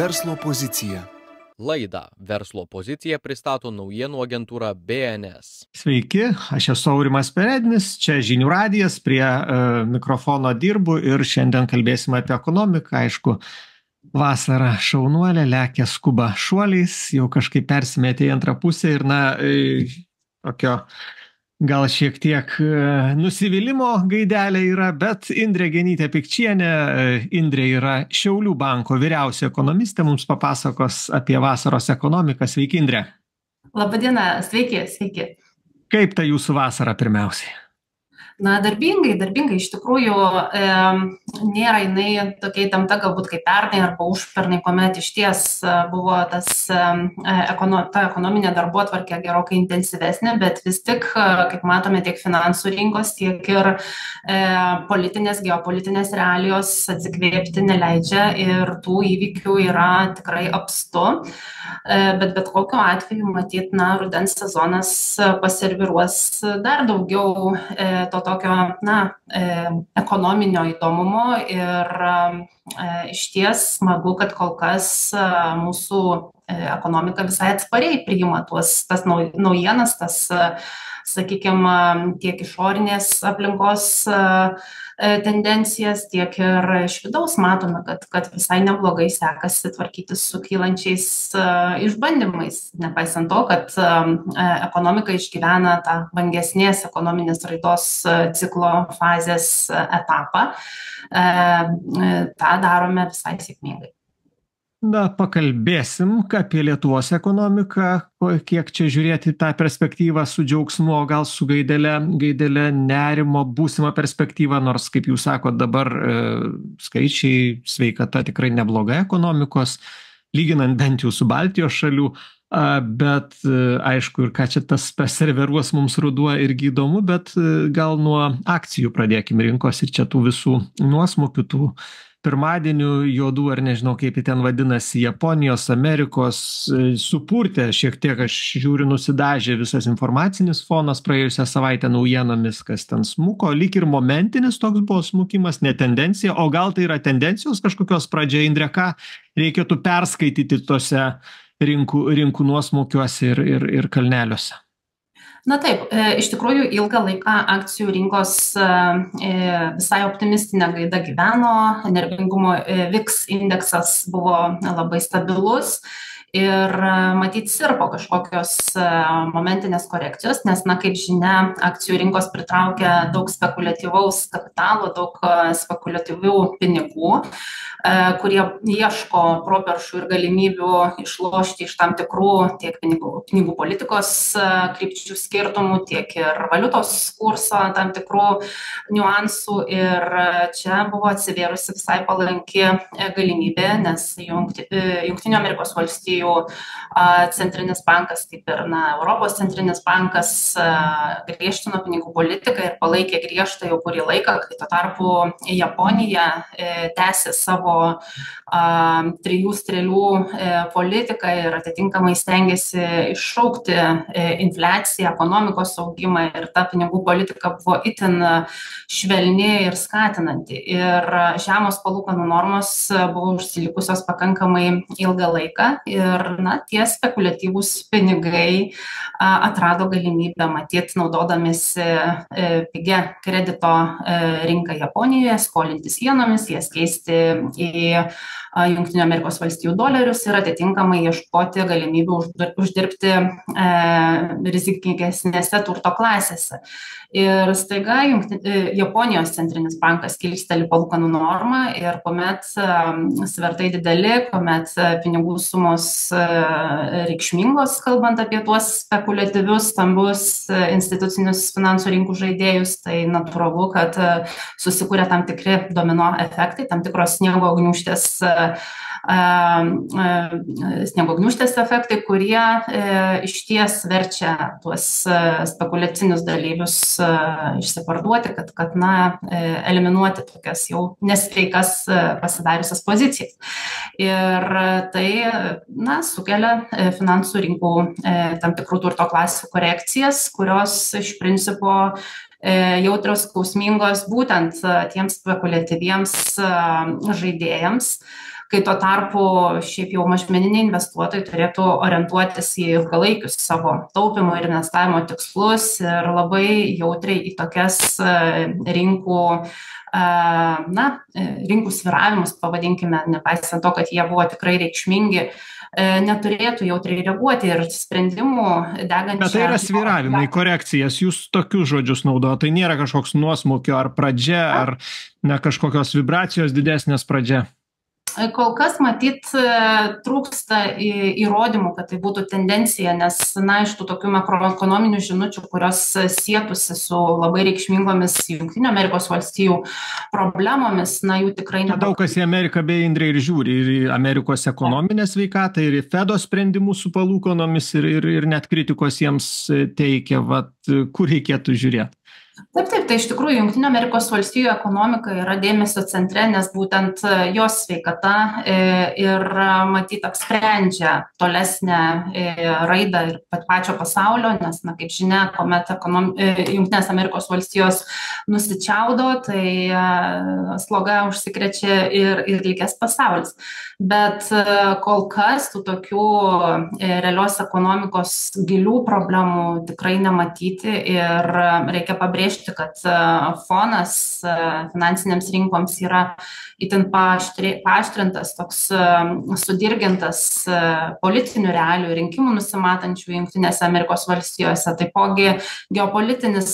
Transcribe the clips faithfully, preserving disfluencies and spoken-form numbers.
Verslo pozicija. Laidą Verslo pozicija pristato naujienų agentūra B N S. Sveiki, aš esu Aurimas Perednis, čia Žinių radijas, prie uh, mikrofono dirbu ir šiandien kalbėsime apie ekonomiką. Aišku, vasara šaunuolė, lekia skuba šuoliais, jau kažkaip persimetė į antrą pusę ir na, tokio gal šiek tiek nusivylimo gaidelė yra, bet Indrė Genytė-Pikčienė, Indrė yra Šiaulių banko vyriausia ekonomistė, mums papasakos apie vasaros ekonomiką. Sveiki, Indrė. Labadiena, sveiki, sveiki. Kaip ta jūsų vasara pirmiausiai? Na, darbingai, darbingai, iš tikrųjų e, nėra jinai tokia įtempta galbūt kaip pernai arba užpernai, kuomet iš ties buvo tas, e, ekono, ta ekonominė darbotvarkė gerokai intensyvesnė, bet vis tik, kaip matome, tiek finansų rinkos, tiek ir e, politinės, geopolitinės realijos atsikvėpti neleidžia ir tų įvykių yra tikrai apstu, e, bet bet kokiu atveju, matyt, na, rudens sezonas paserviruos dar daugiau e, to tokio, na, e, ekonominio įdomumo ir e, iš ties smagu, kad kol kas e, mūsų e, ekonomika visai atspariai priima tuos, tas naujienas, tas, e, sakykime, tiek išorinės aplinkos e, tendencijas, tiek ir iš vidaus matome, kad, kad visai neblogai sekasi tvarkytis su kylančiais uh, išbandymais, nepaisant to, kad uh, ekonomika išgyvena tą vangesnės ekonominės raidos uh, ciklo fazės uh, etapą. Uh, uh, tą darome visai sėkmingai. Na, pakalbėsim apie Lietuvos ekonomiką, kiek čia žiūrėti tą perspektyvą su džiaugsmu, o gal su gaidele, gaidele nerimo būsimą perspektyvą, nors, kaip jūs sakot, dabar e, skaičiai, sveikata tikrai nebloga ekonomikos, lyginant bent jau su Baltijos šalių, a, bet e, aišku, ir ką čia tas perserveruos mums ruduo irgi įdomu, bet e, gal nuo akcijų pradėkim rinkos ir čia tų visų nuosmukių, tų pirmadienių juodų, ar nežinau kaip jį ten vadinasi, Japonijos, Amerikos, supurtė šiek tiek, aš žiūriu, nusidažė visas informacinis fonas praėjusią savaitę naujienomis, kas ten smuko, lyg ir momentinis toks buvo smukimas, ne tendencija, o gal tai yra tendencijos kažkokios pradžia, Indrė, ką reikėtų perskaityti tose rinkų, rinkų nuosmukiuose ir, ir, ir kalneliuose? Na taip, iš tikrųjų ilgą laiką akcijų rinkos visai optimistinė gaida gyveno, energingumo V I X indeksas buvo labai stabilus ir matyt sirpo kažkokios momentinės korekcijos, nes, na, kaip žinia, akcijų rinkos pritraukia daug spekuliatyvaus kapitalo, daug spekuliatyvių pinigų, kurie ieško properšų ir galimybių išlošti iš tam tikrų tiek pinigų, pinigų politikos krypčių skirtumų, tiek ir valiutos kurso tam tikrų niuansų. Ir čia buvo atsivėrusi visai palanki galimybė, nes Jungtinių Amerikos valstijų centrinis bankas, kaip ir, na, Europos centrinis bankas griežtino pinigų politiką ir palaikė griežtą jau kurį laiką, kai tuo tarpu Japonija tęsė savo a, trijų strėlių e, politiką ir atitinkamai stengiasi iššaukti e, infliaciją, ekonomikos augimą ir ta pinigų politika buvo itin švelni ir skatinanti. Ir žemos palūkanų normos buvo užsilikusios pakankamai ilgą laiką ir, na, tie spekuliatyvūs pinigai a, atrado galimybę, matyt, naudodamėsi e, pigia kredito e, rinką Japonijoje, skolintis jenomis, jas keisti į Jungtinių Amerikos valstijų dolerius ir atitinkamai ieškoti galimybių uždirbti e, rizikingesnėse turto klasėse. Ir staiga Jungti, Japonijos centrinis bankas kilsteli palūkanų normą ir kuomet e, svertai dideli, kuomet pinigų sumos e, reikšmingos, kalbant apie tuos spekuliatyvius, stambius institucinius finansų rinkų žaidėjus, tai natūralu, kad susikūrė tam tikri domino efektai, tam tikros sniego gniūžtės sniego gniūžtės efektai, kurie e, išties verčia tuos spekuliacinius dalyvius e, išsiparduoti, kad, kad na, e, eliminuoti tokias jau nesveikas e, pasidariusias pozicijas. Ir tai, na, sukelia e, finansų rinkų e, tam tikrų turto klasių korekcijas, kurios iš principo jautrios, skausmingos būtent tiems spekuliatyviems žaidėjams, kai tuo tarpu šiaip jau mažmeniniai investuotojai turėtų orientuotis į ilgalaikius savo taupymo ir investavimo tikslus ir labai jautriai į tokias rinkų na, rinkų svyravimus, pavadinkime, nepaisant to, kad jie buvo tikrai reikšmingi, neturėtų jautriai reaguoti ir sprendimų degančią. Bet tai yra svyravimai, korekcijas, jūs tokius žodžius naudoja, tai nėra kažkoks nuosmukio ar pradžia, ar ne kažkokios vibracijos didesnės pradžia. Kol kas, matyt, trūksta įrodymų, kad tai būtų tendencija, nes, na, iš tų tokių makroekonominių žinučių, kurios sietųsi su labai reikšmingomis Jungtinių Amerikos valstijų problemomis, na, jų tikrai nedaug. Daug kas į Ameriką bei Indrė ir žiūri, ir į Amerikos ekonominę sveikatą, ir į Fedo sprendimus su palūkanomis, ir, ir, ir net kritikos jiems teikia, vat, kur reikėtų žiūrėti. Taip, taip, tai iš tikrųjų Jungtinių Amerikos valstijų ekonomika yra dėmesio centre, nes būtent jos sveikata ir matyt apsprendžia tolesnę raidą ir pat pačio pasaulio, nes, na, kaip žinia, kuomet ekonom... Jungtinės Amerikos valstijos nusičiaudo, tai sloga užsikrečia ir, ir likęs pasaulis. Bet kol kas tų tokių realios ekonomikos gilių problemų tikrai nematyti ir reikia pabrėžti, kad fonas finansinėms rinkoms yra itin paaštrintas, toks sudirgintas politinių realių rinkimų nusimatančių Jungtinėse Amerikos valstijose. Taipogi geopolitinis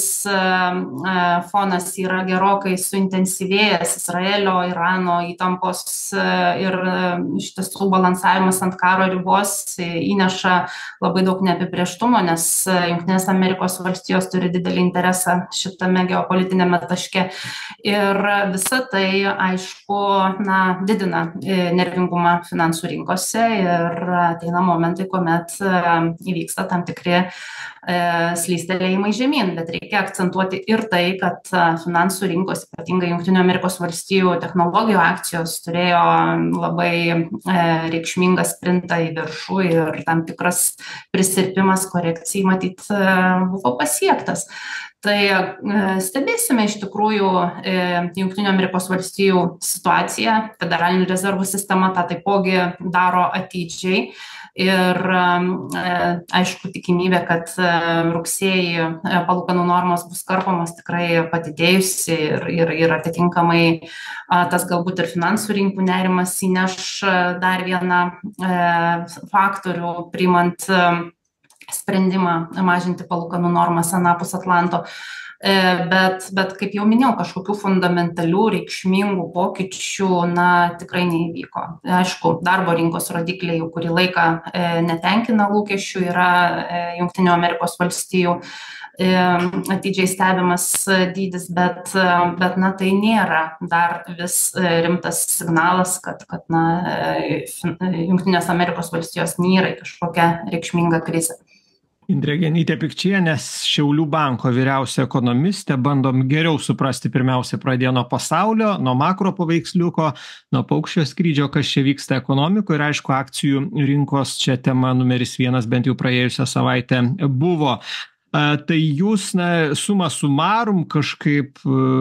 fonas yra gerokai suintensyvėjęs, Izraelio, Irano įtampos ir šitas balansavimas ant karo ribos įneša labai daug neapibrėžtumo, nes Jungtinės Amerikos valstijos turi didelį interesą šitame geopolitinėme taške. Ir visa tai, aišku, na, didina nervingumą finansų rinkose ir ateina momentai, kuomet įvyksta tam tikri slystelėjimai žemyn, bet reikia akcentuoti ir tai, kad finansų rinkos, ypatingai Jungtinių Amerikos valstijų technologijų akcijos turėjo labai reikšmingą sprintą į viršų ir tam tikras prisirpimas korekcijai matyt buvo pasiektas. Tai stebėsime iš tikrųjų Jungtinių Amerikos valstijų situaciją, Federalinių rezervų sistema tą taipogi daro atidžiai. Ir aišku, tikimybė, kad rugsėjį palūkanų normos bus karpamos tikrai padidėjusi ir, ir, ir atitinkamai tas galbūt ir finansų rinkų nerimas įneš dar vieną faktorių priimant sprendimą mažinti palūkanų normas anapus Atlanto. Bet, bet, kaip jau minėjau, kažkokių fundamentalių, reikšmingų pokyčių, na, tikrai neįvyko. Aišku, darbo rinkos rodikliai jau kurį laiką netenkina lūkesčių, yra Jungtinių Amerikos valstijų atidžiai stebimas dydis, bet, bet, na, tai nėra dar vis rimtas signalas, kad, kad na, Jungtinės Amerikos valstijos nyra į kažkokią reikšmingą krizę. Indrė Genytė-Pikčienė, Šiaulių banko vyriausia ekonomistė, bandom geriau suprasti, pirmiausia, pradėjo nuo pasaulio, nuo makro paveiksliuko, nuo paukščio skrydžio, kas čia vyksta ekonomikoje ir, aišku, akcijų rinkos čia tema numeris vienas, bent jau praėjusią savaitę buvo. Tai jūs, na, suma sumarum kažkaip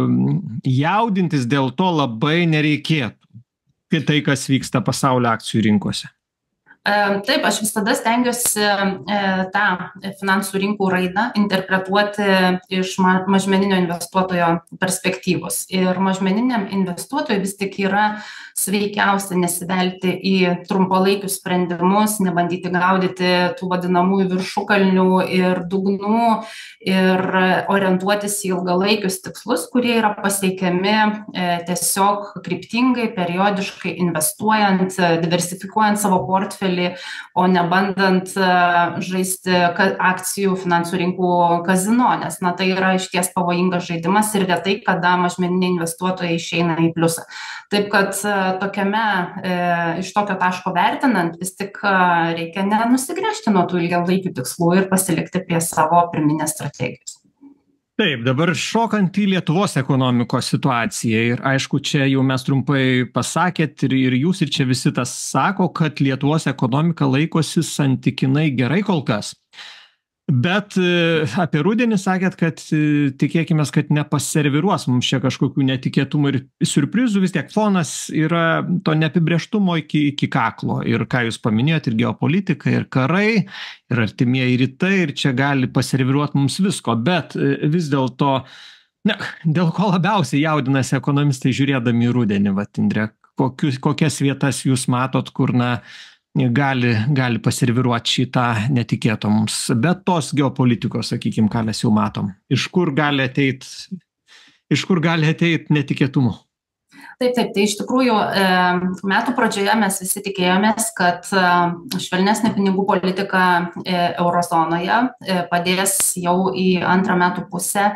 jaudintis dėl to labai nereikėtų, kai tai, kas vyksta pasaulio akcijų rinkose. Taip, aš visada stengiuosi tą finansų rinkų raidą interpretuoti iš mažmeninio investuotojo perspektyvos. Ir mažmeniniam investuotojui vis tik yra sveikiausia nesivelti į trumpalaikius sprendimus, nebandyti gaudyti tų vadinamųjų viršukalnių ir dugnų ir orientuotis į ilgalaikius tikslus, kurie yra pasiekiami tiesiog kryptingai, periodiškai investuojant, diversifikuojant savo portfelį, o nebandant žaisti akcijų finansų rinkų kazino, nes, na, tai yra išties pavojingas žaidimas ir retai, kada mažmeniniai investuotojai išeina į pliusą. Taip, kad tokiame, iš tokio taško vertinant, vis tik reikia nenusigręžti nuo tų ilgalaikių tikslų ir pasilikti prie savo pirminės strategijos. Taip, dabar šokant į Lietuvos ekonomikos situaciją ir aišku, čia jau mes trumpai pasakėt ir, ir jūs ir čia visi tas sako, kad Lietuvos ekonomika laikosi santykinai gerai kol kas. Bet apie rudenį sakėt, kad tikėkimės, kad nepaserviruos mums čia kažkokių netikėtumų ir siurprizų, vis tiek fonas yra to neapibrėžtumo iki, iki kaklo. Ir ką jūs paminėjot, ir geopolitika, ir karai, ir artimieji rytai, ir čia gali paserviruoti mums visko. Bet vis dėlto, ne, dėl ko labiausiai jaudinasi ekonomistai žiūrėdami į rudenį, vat, Indre, kokius, kokias vietas jūs matot, kur, na, gali, gali paserviruoti šitą netikėto mums. Bet tos geopolitikos, sakykime, ką mes jau matom. Iš kur gali ateit, iš kur gali ateit netikėtumų? Taip, taip, tai iš tikrųjų metų pradžioje mes visi tikėjomės, kad švelnesnė pinigų politika eurozonoje padės jau į antrą metų pusę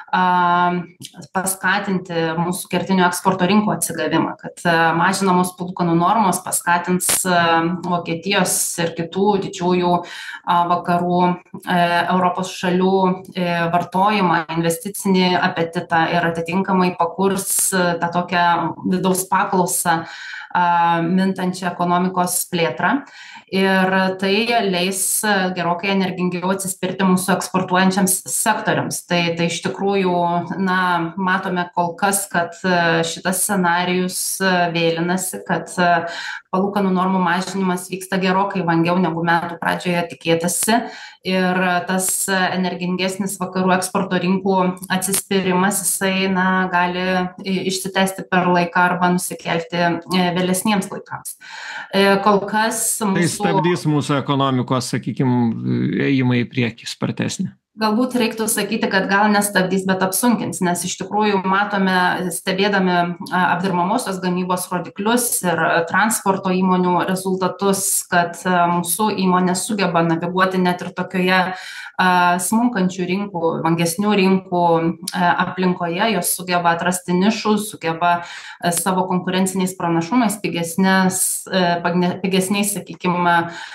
paskatinti mūsų kertinių eksporto rinkų atsigavimą, kad mažinamos palūkanų normos paskatins Vokietijos ir kitų didžiųjų vakarų Europos šalių vartojimą, investicinį apetitą ir atitinkamai pakurs tą tokią vidaus paklausą mintančią ekonomikos plėtrą. Ir tai leis gerokai energingiau atsispirti mūsų eksportuojančiams sektoriams. Tai, tai iš tikrųjų, na, matome kol kas, kad šitas scenarijus vėlinasi, kad palūkanų normų mažinimas vyksta gerokai vangiau negu metų pradžioje tikėtasi. Ir tas energingesnis vakarų eksporto rinkų atsispyrimas, jisai, na, gali išsitęsti per laiką arba nusikelti vėlesniems laikams. Kol kas mūsų... Tai stabdys mūsų ekonomikos, sakykime, ėjimą į priekį spartesnį. Galbūt reiktų sakyti, kad gal nestabdys, bet apsunkins, nes iš tikrųjų matome, stebėdami apdirbamosios gamybos rodiklius ir transporto įmonių rezultatus, kad mūsų įmonės sugeba naviguoti net ir tokioje smunkančių rinkų, vangesnių rinkų aplinkoje, jos sugeba atrasti nišų, sugeba savo konkurenciniais pranašumais, pigesniais, pigesniais, sakykime,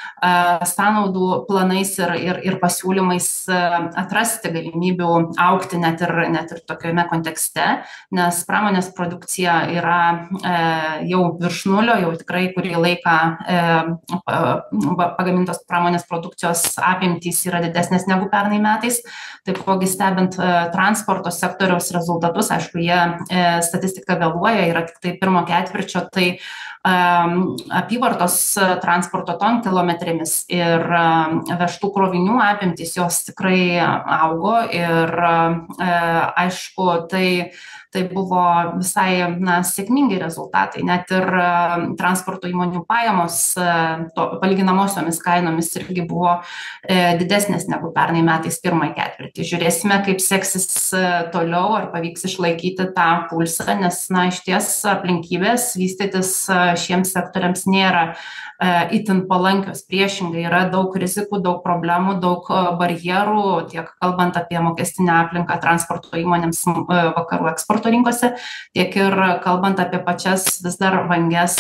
sąnaudų planais ir, ir, ir pasiūlymais atrasti galimybių augti net ir, net ir tokiame kontekste, nes pramonės produkcija yra e, jau virš nulio, jau tikrai kurį laiką e, pagamintos pramonės produkcijos apimtys yra didesnės negu pernai metais. Taipogi stebint e, transporto sektoriaus rezultatus, aišku, jie e, statistika vėluoja, yra tik tai pirmo ketvirčio, tai e, apyvartos transporto tonkilometrėmis ir e, vežtų krovinių apimtys jos tikrai augo ir aišku, tai, tai buvo visai, na, sėkmingi rezultatai, net ir transporto įmonių pajamos to, palyginamosiomis kainomis irgi buvo didesnės negu pernai metais pirmąjį ketvirtį. Žiūrėsime, kaip seksis toliau, ar pavyks išlaikyti tą pulsą, nes, na, iš ties aplinkybės vystytis šiems sektoriams nėra itin palankios, priešingai yra daug rizikų, daug problemų, daug barjerų, tiek kalbant apie mokestinę aplinką transporto įmonėms vakarų eksporto rinkose, tiek ir kalbant apie pačias vis dar vangias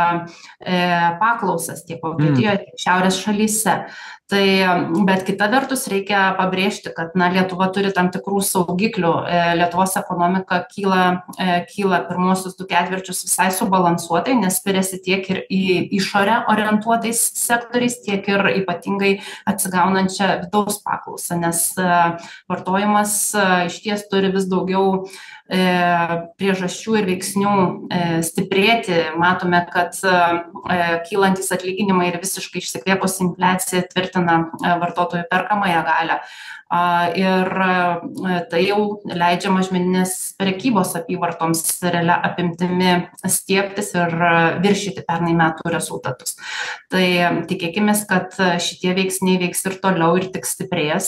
paklausas tiek Vokietijoje, tiek šiaurės šalyse. Tai, bet kita vertus reikia pabrėžti, kad, na, Lietuva turi tam tikrų saugiklių. Lietuvos ekonomika kyla, kyla pirmosius du ketvirčius visai subalansuotai, nes spiriasi tiek ir į išorę orientuotais sektoriais, tiek ir ypatingai atsigaunančią vidaus paklausą, nes vartojimas iš ties turi vis daugiau priežasčių ir veiksnių stiprėti. Matome, kad kylantis atlyginimai ir visiškai išsikvėpus infliacija tvirtina vartotojų perkamąją galią. Ir tai jau leidžia mažmeninės prekybos apyvartoms realia apimtimi stiebtis ir viršyti pernai metų rezultatus. Tai tikėkimės, kad šitie veiksniai veiks ir toliau ir tik stiprės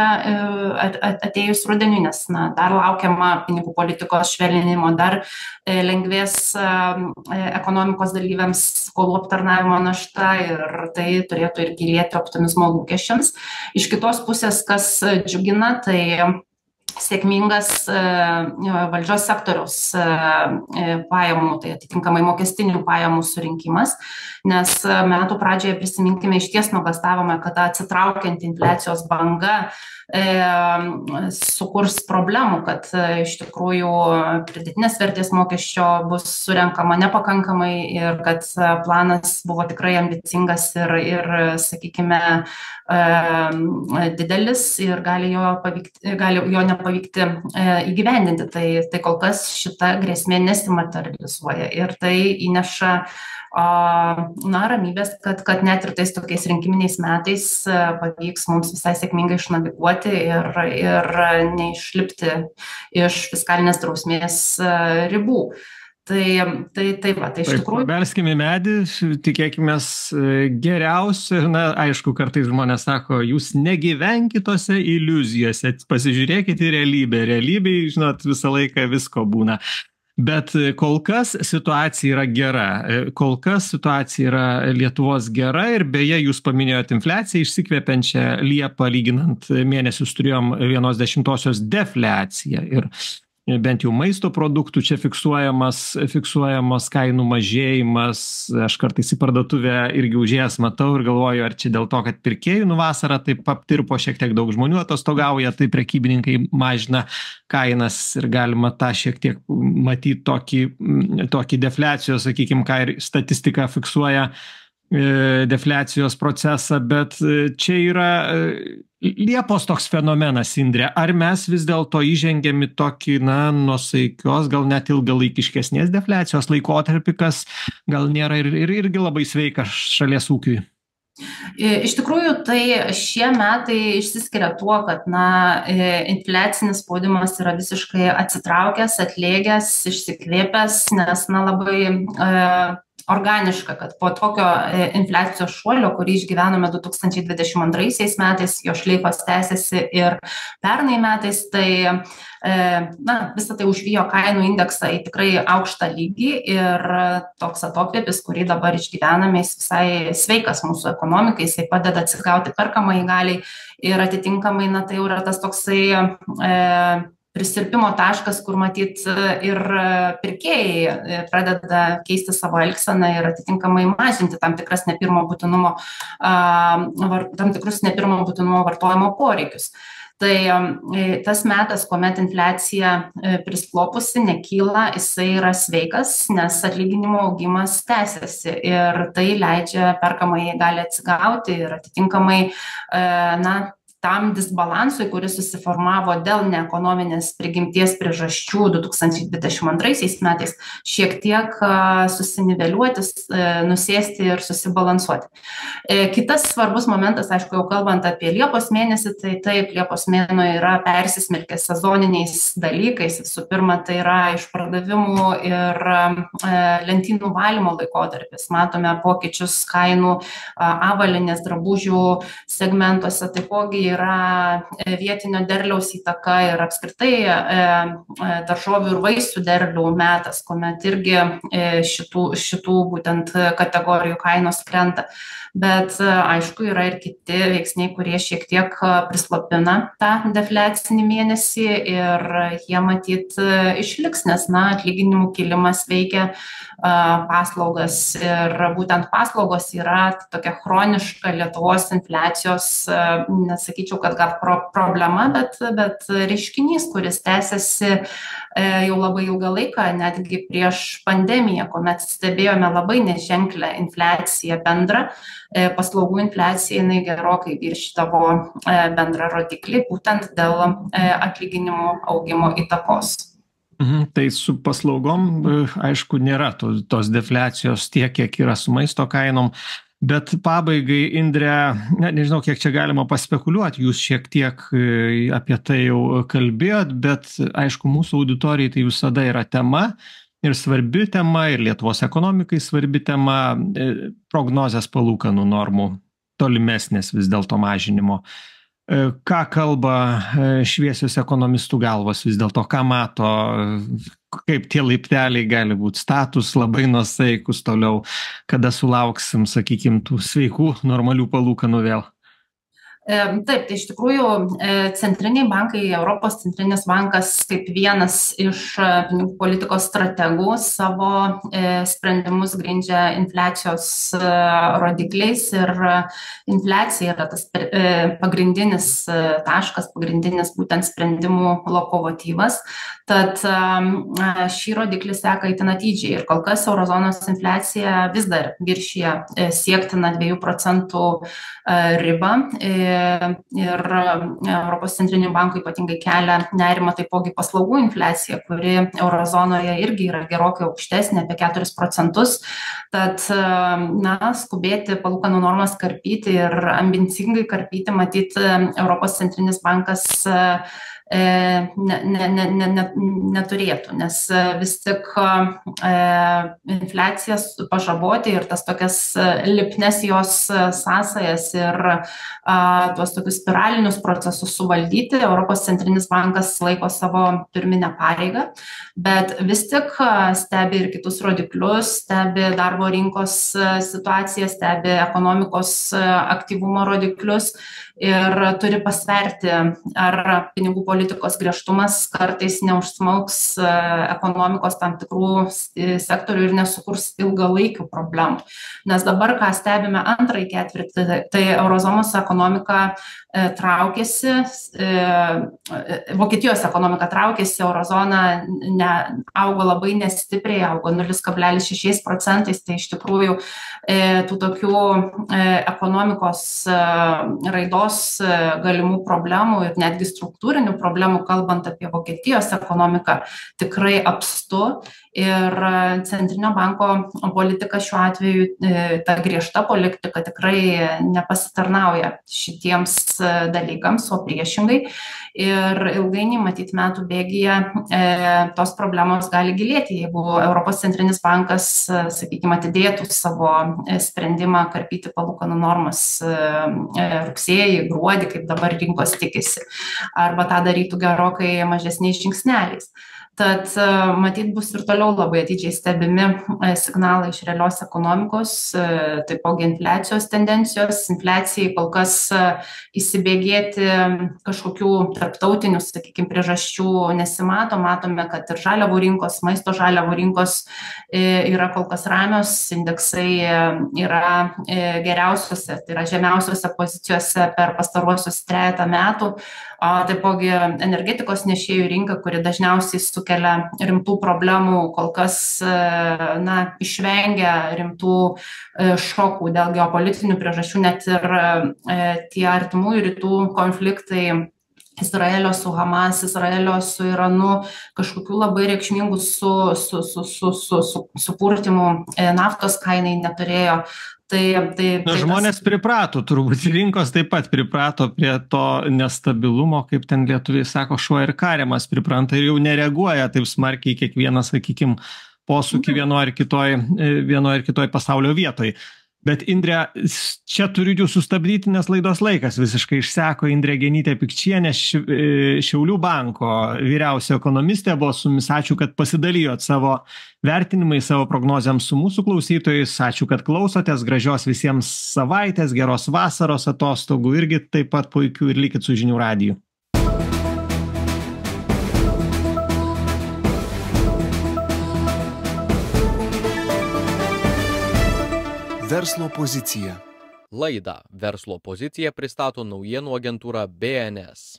atėjus rudeniui, nes, na, dar laukiama pinigų politikos švelninimo, dar lengvės ekonomikos dalyviams skolų aptarnavimo našta ir tai turėtų ir gilėti optimizmo lūkesčiams. Iš kitos pusės, kas džiugina, tai sėkmingas valdžios sektoriaus pajamų, tai atitinkamai mokestinių pajamų surinkimas, nes metų pradžioje prisiminkime, iš ties nuogąstavome, kad atsitraukiant infliacijos banga sukurs problemų, kad iš tikrųjų pridėtinės vertės mokesčio bus surenkama nepakankamai ir kad planas buvo tikrai ambicingas ir, ir sakykime, didelis ir gali jo, pavykti, gali jo nepavykti įgyvendinti. Tai, tai kol kas šita grėsmė nesimaterializuoja ir tai įneša na, ramybės, kad, kad net ir tais tokiais rinkiminiais metais pavyks mums visai sėkmingai išnaviguoti ir, ir neišlipti iš fiskalinės drausmės ribų. Tai, tai, tai va, tai iš tikrųjų. Belskime į medį, tikėkime geriausia. Na, aišku, kartais žmonės sako, jūs negyvenkite tose iliuzijose, pasižiūrėkite į realybę. Realybėj, žinot, visą laiką visko būna. Bet kol kas situacija yra gera. Kol kas situacija yra Lietuvos gera ir beje, jūs paminėjot infliaciją išsikvepiančią Liepą, lyginant mėnesius turėjom vienos dešimtosios defliaciją ir bent jau maisto produktų čia fiksuojamas, fiksuojamas kainų mažėjimas. Aš kartais į parduotuvę irgi užėjęs matau ir galvoju, ar čia dėl to, kad pirkėjų nu vasarą taip aptirpo, šiek tiek daug žmonių atostogauja, tai prekybininkai mažina kainas ir galima tą šiek tiek matyti tokį, tokį defliacijos, sakykime, ką ir statistika fiksuoja, defliacijos procesą, bet čia yra Liepos toks fenomenas, Indre. Ar mes vis dėlto įžengėm į tokį, na, nuosaikios, gal net ilgalaikiškesnės defliacijos laikotarpį, kas gal nėra ir, ir irgi labai sveikas šalies ūkiui? Iš tikrųjų, tai šie metai išsiskiria tuo, kad na, infliacinis spaudimas yra visiškai atsitraukęs, atlėgęs, išsikvėpęs, nes na, labai e, organiška, kad po tokio infliacijos šuolio, kurį išgyvenome du tūkstančiai dvidešimt antraisiais metais, jo šleifas tęsiasi ir pernai metais, tai na, visą tai užvijo kainų indeksą į tikrai aukštą lygį ir toks atokvėpis, kurį dabar išgyvename, jis visai sveikas mūsų ekonomikai, jisai padeda atsigauti perkamai galiai ir atitinkamai, na, tai jau yra tas toksai e, prisirpimo taškas, kur matyt ir pirkėjai pradeda keisti savo elgseną ir atitinkamai mažinti tam tikras nepirmo būtinumo, tam tikrus nepirmo būtinumo vartojimo poreikius. Tai tas metas, kuomet infliacija prisklopusi, nekyla, jisai yra sveikas, nes atlyginimo augimas tęsiasi ir tai leidžia perkamai gali atsigauti ir atitinkamai, na, tam disbalansui, kuris susiformavo dėl neekonominės prigimties priežasčių du tūkstančiai dvidešimt antraisiais metais, šiek tiek susiniveliuoti, nusėsti ir susibalansuoti. Kitas svarbus momentas, aišku, jau kalbant apie Liepos mėnesį, tai taip, Liepos mėnuo yra persismelkęs sezoniniais dalykais. Visų pirma, tai yra išpardavimų ir lentynų valymo laikotarpis. Matome pokyčius kainų avalynės drabužių segmentuose, taipogi yra vietinio derliaus įtaka ir apskritai daržovių ir vaisių derlių metas, kuomet irgi šitų, šitų būtent kategorijų kainos krenta. Bet aišku, yra ir kiti veiksniai, kurie šiek tiek prislopina tą defliacinį mėnesį ir jie matyt išliks, nes na, atlyginimų kilimas veikia paslaugas ir būtent paslaugos yra tokia chroniška Lietuvos infliacijos, nesakyčiau, kad gal pro problema, bet, bet reiškinys, kuris tęsiasi jau labai ilgą laiką, netgi prieš pandemiją, kuomet stebėjome labai neženklę infliaciją bendrą, paslaugų infliacija jinai gerokai viršydavo bendrą rodiklį, būtent dėl atlyginimų augimo įtakos. Mhm, tai su paslaugom, aišku, nėra to, tos defliacijos tiek, kiek yra su maisto kainom, bet pabaigai, Indre, ne, nežinau, kiek čia galima paspekuliuoti, jūs šiek tiek apie tai jau kalbėjot, bet aišku, mūsų auditorijai tai visada yra tema ir svarbi tema, ir Lietuvos ekonomikai svarbi tema, prognozės palūkanų normų tolimesnės vis dėlto mažinimo. Ką kalba šviesios ekonomistų galvos vis dėlto, ką mato, kaip tie laipteliai gali būti status, labai nuosaikus toliau, kada sulauksim, sakykim, tų sveikų, normalių palūkanų vėl? Taip, tai iš tikrųjų centriniai bankai, Europos centrinis bankas kaip vienas iš pinigų politikos strategų savo sprendimus grindžia infliacijos rodikliais ir infliacija yra tas pagrindinis taškas, pagrindinis būtent sprendimų lokomotyvas. Tad šį rodiklį seka itin atidžiai ir kol kas eurozonos infliacija vis dar viršija siektiną dviejų procentų ribą. Ir Europos centrinių bankų ypatingai kelia nerimą taipogi paslaugų infliacija, kuri eurozonoje irgi yra gerokai aukštesnė, apie keturis procentus. Tad, na, skubėti palūkanų normas karpyti ir ambicingai karpyti, matyti, Europos centrinis bankas Ne, ne, ne, ne, neturėtų, nes vis tik e, infliacijas pažaboti ir tas tokias lipnes jos sąsajas ir a, tuos tokius spiralinius procesus suvaldyti, Europos centrinis bankas laiko savo pirminę pareigą, bet vis tik stebi ir kitus rodiklius, stebi darbo rinkos situaciją, stebi ekonomikos aktyvumo rodiklius ir turi pasverti, ar pinigų politikos griežtumas kartais neužsmaugs ekonomikos tam tikrų sektorių ir nesukurs ilgalaikių problemų. Nes dabar, ką stebime antrąjį ketvirtį, tai eurozonos ekonomika traukėsi, Vokietijos ekonomika traukėsi, eurozona ne, augo labai nestipriai, augo nulis kablelis šeši procentais, tai iš tikrųjų tų tokių ekonomikos raidos galimų problemų ir netgi struktūrinių problemų, kalbant apie Vokietijos ekonomiką, tikrai apstu. Ir centrinio banko politika šiuo atveju, ta griežta politika tikrai nepasitarnauja šitiems dalykams, o priešingai. Ir ilgainiui, matyt, metų bėgyje e, tos problemos gali gilėti, jeigu Europos centrinis bankas, sakykime, atidėtų savo sprendimą karpyti palūkanų normas e, rugsėjį, gruodį, kaip dabar rinkos tikisi, arba tą darytų gerokai mažesniais žingsneliais. Tad matyt bus ir toliau labai atidžiai stebimi signalai iš realios ekonomikos, taipogi infliacijos tendencijos. Infliacijai kol kas įsibėgėti kažkokių tarptautinių, sakykime, priežasčių nesimato. Matome, kad ir žaliavų rinkos, maisto žaliavų rinkos yra kol kas ramios, indeksai yra geriausiose, tai yra žemiausiose pozicijose per pastaruosius trejetą metų. Taipogi energetikos nešėjų rinka, kuri dažniausiai sukelia rimtų problemų, kol kas na, išvengia rimtų šokų dėl geopolitinių priežasčių, net ir tie artimųjų rytų konfliktai, Izraelio su Hamas, Izraelio su Iranu, kažkokių labai reikšmingų su, su, su, su, su, su, supurtimų naftos kainai neturėjo. Tai, tai, Na, tai žmonės tas... priprato, turbūt rinkos taip pat priprato prie to nestabilumo, kaip ten lietuviai sako, šuo ir kariamas pripranta ir jau nereaguoja taip smarkiai kiekvieną, sakykime, posūkį vienoje ar kitoj, vienoje ar kitoj pasaulio vietoj. Bet Indre, čia turiu jūs sustabdyti, nes laidos laikas visiškai išseko. Indrė Genytė-Pikčienė, Šiaulių banko vyriausia ekonomistė, buvo su mumis. Ačiū, kad pasidalijot savo vertinimais, savo prognozėms su mūsų klausytojais. Ačiū, kad klausotės. Gražios visiems savaitės, geros vasaros atostogų irgi taip pat puikių ir likit su žinių radiju. Verslo pozicija. Laidą Verslo pozicija pristato naujienų agentūra B N S.